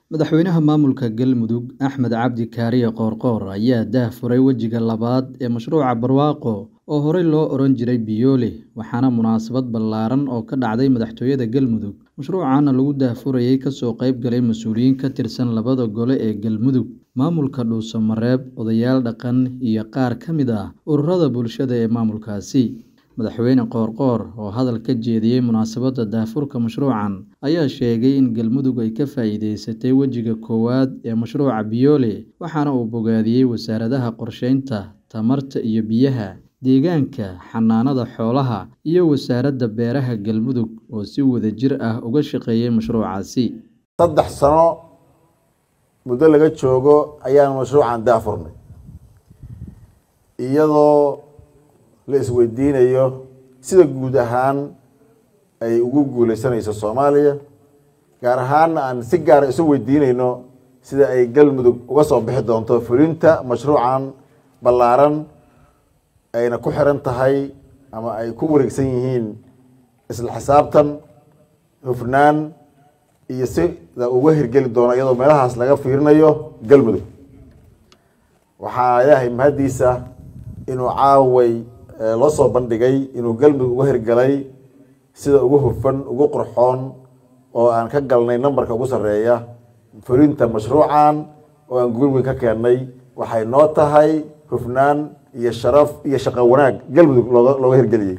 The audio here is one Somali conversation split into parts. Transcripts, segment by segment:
Madaxweynaha maamulka Galmudug Axmed Cabdi Kaariye Qoorqoor ayaa daahfuray wejiga labaad ee mashruuca barwaaqo oo horey loo oran jiray Biyoole waxaana munaasabad ballaaran oo ka dhacday madaxtooyada Galmudug. Mashruucaana lagu daahfurayay kasoo qayb galay mas'uuliyiin ka tirsan labada gole ee Galmudug, maamulka Dhuusamareeb, odayaal dhaqan iyo qaar ka mid ah ururada bulshada ee maamulkaasi. Madaxweyne Qoorqoor oo hadal ka jeediyay munaasabadda daahfurka mashruucan ayaa sheegay in Galmudug ay ka faa'iideysatay wejiga koowaad ee mashruuca Biyoole waxaana uu bogaadiyay wasaaradaha qorsheynta, tamarta iyo biyaha, deegaanka, xanaanada xoolaha iyo wasaaradda beeraha Galmudug oo si wadajir ah uga shaqeeyay mashruucaasi. 3 sano muddo laga joogo ayaan mashruucan daahfurnay iyadoo la isweydiinayo sida guud ahaan ay ugu guuleysanayso Soomaaliya, gaar ahaan aan si gaar ah isu weydiinayno sida ay Galmudug uga soo bixi doonto fulinta mashruucan ballaaran ayna ku xiran tahay ama ay ku wareegsan yihiin isla xisaabtan, hufnaan iyo sida uga hirgeli doono iyadoo meelahaas laga fiirinayo Galmudug. Waxaa Ilaahay mahadiisa inuu caaway loo soo bandhigay inuu Galmudug uga hirgalay sida ugu hufan, ugu qurxoon oo aan ka galnay nambarka ugu sareeya fulinta mashruucan oo aan guul weyn ka keenay. Waxay noo tahay hufnaan iyo sharaf iyo shaqo wanaag Galmudug looga hirgeliyay.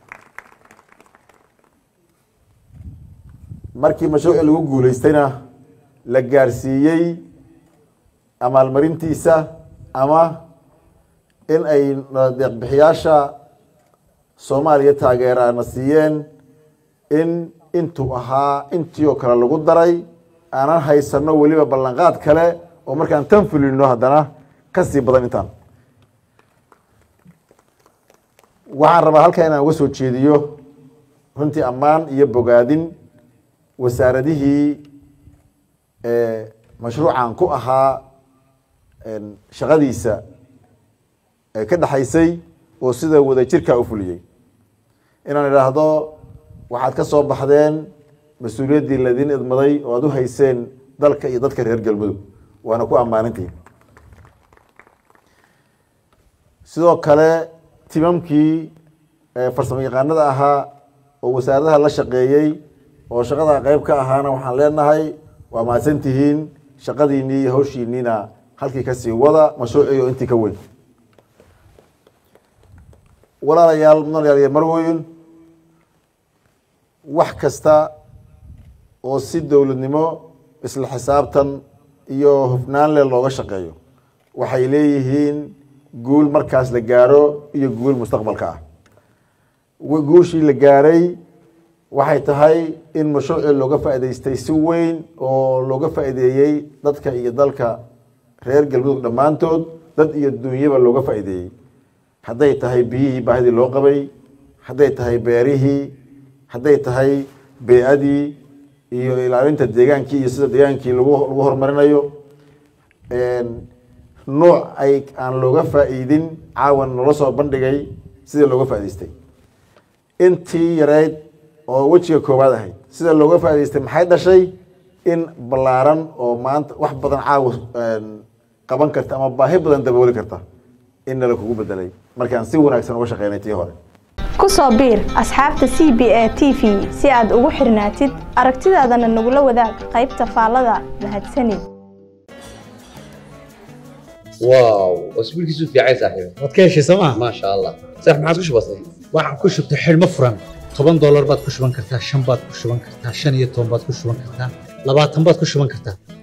Markii mashruuca lagu guuleystayna la gaarsiiyay amaalmarintiisa ama in ay deeq-bixiyaasha Soomaaliya taageerana siiyeen in intuu ahaa intii oo kale lagu daray aanan haysano weliba ballanqaad kale oo markaan tan fulino haddana ka sii badan intaan. Waxaan rabaa halkan inaan uga soo jeediyo runtii ammaan iyo bogaadin wasaaradihii mashruucan ku ahaa shaqadiisa ka dhaxaysay oo sida wadajirka u fuliyay. Inaan idhaahdo waxaad ka soo baxdeen mas'uuliyaddii ladin idmaday oo aad u hayseen dalka iyo dadka reer Galmudug, waana ku ammaanintii. Sidoo kale timamkii farsamo yaqaanada ahaa oo wasaaradaha la shaqeeyay oo shaqada qayb ka ahaana waxaan leenahay waa mahadsantihiin, shaqadiinii iyo hawshiinina halkii ka sii wada mashruuciyo intii ka weyn. walaalayaal iyo marweyn, wax kasta oo si dowladnimo isla xisaabtan iyo hufnaan leh looga shaqeeyo waxay leeyihiin guul markaas la gaaro iyo guul mustaqbalka ah. guushii la gaaray waxay tahay in mashruuci looga faa'iideystay si weyn oo looga faa'iideeyay dadka iyo dalka reer Galmudug dhammaantood, dad iyo dunyaba looga faa'iideeyay. hadday tahay biyihii baahidii loo qabay, hadday tahay beerihii, hadday tahay bee'adii iyo ilaalinta deegaankii iyo sida deegaankii lagu horumarinayo. nooc aan looga faa'iidin caawan nala soo bandhigay sida looga faa'iideystay. intii yareyd oo wejiga koowaad ahayd sida looga faa'iideystay maxay dhashay in ballaaran oo maanta wax badan caawa qaban karta ama baahi badan dabooli karta in la kugu bedelay markaan si wanaagsan uga shaqeynay tii hore. ku soo biir asxaabta CBA TV si aad ugu xirnaatid aragtidaadana nagula wadaag qaybta faallada mahadsanid. واو اسبوعك يسوي في عيسى صاحبي wadkeeshi Soomaa ما شاء الله صح ما عاد وش بصير waxaan ku shubtay xilmo furan $10 baad ku shuban kartaa, 5 baad ku shuban kartaa, 15 baad ku shuban kartaa, 20 baad ku shuban kartaa.